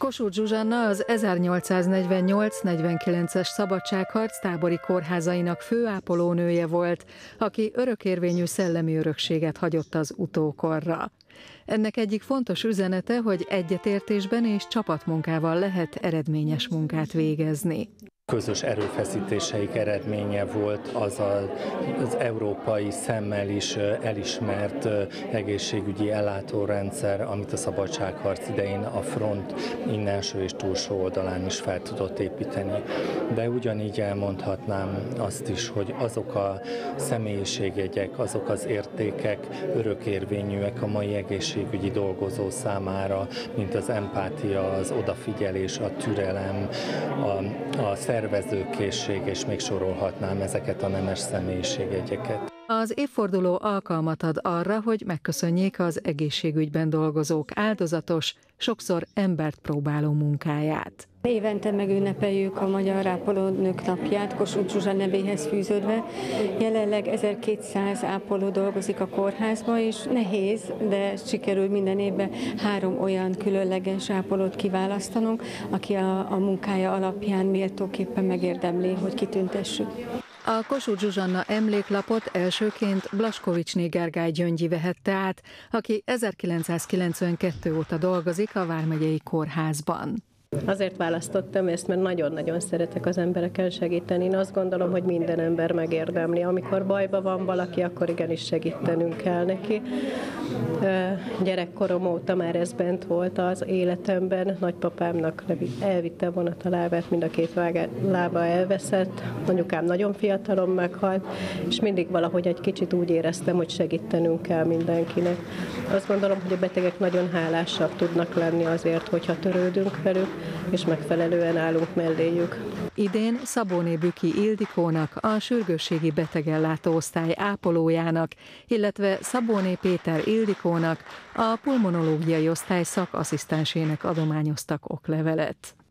Kossuth Zsuzsanna az 1848-49-es szabadságharc tábori kórházainak főápolónője volt, aki örökérvényű szellemi örökséget hagyott az utókorra. Ennek egyik fontos üzenete, hogy egyetértésben és csapatmunkával lehet eredményes munkát végezni. Közös erőfeszítéseik eredménye volt az európai szemmel is elismert egészségügyi ellátórendszer, amit a szabadságharc idején a front innenső és túlsó oldalán is fel tudott építeni. De ugyanígy elmondhatnám azt is, hogy azok a személyiségjegyek, azok az értékek örökérvényűek a mai egészségügyi dolgozó számára, mint az empátia, az odafigyelés, a türelem, a szervezőkészség, és még sorolhatnám ezeket a nemes személyiségjegyeket. Az évforduló alkalmat ad arra, hogy megköszönjék az egészségügyben dolgozók áldozatos, sokszor embert próbáló munkáját. Évente megünnepeljük a Magyar Ápolónők napját, Kossuth Zsuzsa nevéhez fűződve. Jelenleg 1200 ápoló dolgozik a kórházban, és nehéz, de sikerül minden évben 3 olyan különleges ápolót kiválasztanunk, aki a munkája alapján méltóképpen megérdemli, hogy kitüntessük. A Kossuth Zsuzsanna emléklapot elsőként Blaskovicsné Gergály Gyöngyi vehette át, aki 1992 óta dolgozik a Vármegyei Kórházban. Azért választottam ezt, mert nagyon-nagyon szeretek az embereken segíteni. Én azt gondolom, hogy minden ember megérdemli. Amikor bajban van valaki, akkor igenis segítenünk kell neki. Gyerekkorom óta már ez bent volt az életemben. Nagypapámnak elvitte a vonat a lábát, mind a 2 lába elveszett. Anyukám nagyon fiatalon meghalt, és mindig valahogy egy kicsit úgy éreztem, hogy segítenünk kell mindenkinek. Azt gondolom, hogy a betegek nagyon hálásak tudnak lenni azért, hogyha törődünk velük, és megfelelően állunk melléjük. Idén Szabóné Büki Ildikónak, a sürgősségi betegellátó osztály ápolójának, illetve Szabóné Péter Ildikónak, a pulmonológiai osztály szakasszisztensének adományoztak oklevelet.